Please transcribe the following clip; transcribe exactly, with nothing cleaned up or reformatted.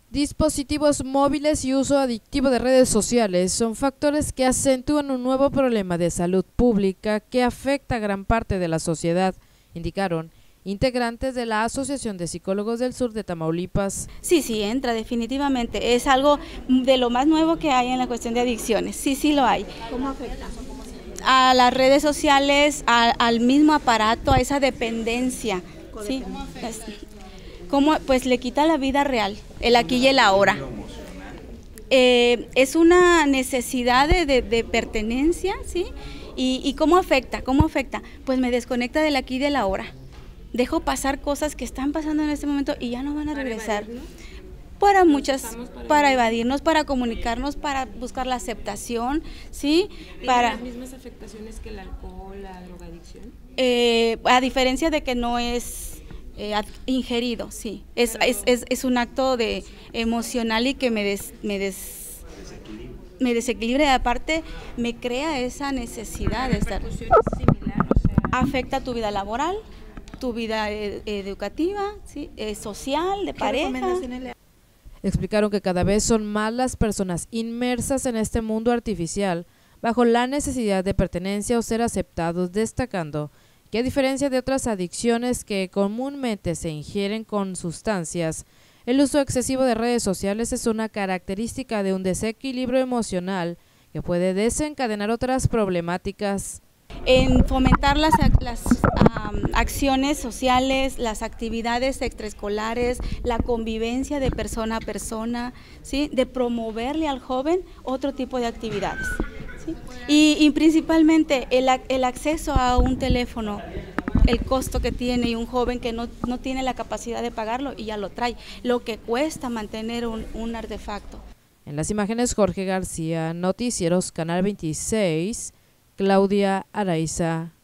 Dispositivos móviles y uso adictivo de redes sociales son factores que acentúan un nuevo problema de salud pública que afecta a gran parte de la sociedad, indicaron integrantes de la Asociación de Psicólogos del Sur de Tamaulipas. Sí, sí, entra definitivamente. Es algo de lo más nuevo que hay en la cuestión de adicciones. Sí, sí lo hay. ¿Cómo afecta? A las redes sociales, a, al mismo aparato, a esa dependencia. ¿Sí? ¿Cómo afecta? ¿Cómo? Pues le quita la vida real, el aquí y el ahora. Eh, es una necesidad de, de, de pertenencia, ¿sí? Y, ¿Y cómo afecta? ¿Cómo afecta? Pues me desconecta del aquí y del ahora. Dejo pasar cosas que están pasando en este momento y ya no van a regresar. Para muchas, para, para evadirnos, para comunicarnos, para buscar la aceptación, ¿sí? ¿Tiene para las mismas afectaciones que el alcohol, la drogadicción? Eh, a diferencia de que no es eh, ingerido, sí. Es, es, es, es un acto de emocional y que me des, me des, me desequilibra y aparte me crea esa necesidad de estar. Similar, o sea, afecta tu vida laboral, tu vida eh, educativa, ¿sí? eh, social, de pareja. Explicaron que cada vez son más las personas inmersas en este mundo artificial bajo la necesidad de pertenencia o ser aceptados, destacando que a diferencia de otras adicciones que comúnmente se ingieren con sustancias, el uso excesivo de redes sociales es una característica de un desequilibrio emocional que puede desencadenar otras problemáticas. En fomentar las, las um, acciones sociales, las actividades extraescolares, la convivencia de persona a persona, ¿sí? De promoverle al joven otro tipo de actividades. ¿Sí? Y, y principalmente el, el acceso a un teléfono, el costo que tiene y un joven que no, no tiene la capacidad de pagarlo y ya lo trae, lo que cuesta mantener un, un artefacto. En las imágenes, Jorge García, Noticieros, Canal veintiséis, Claudia Araiza.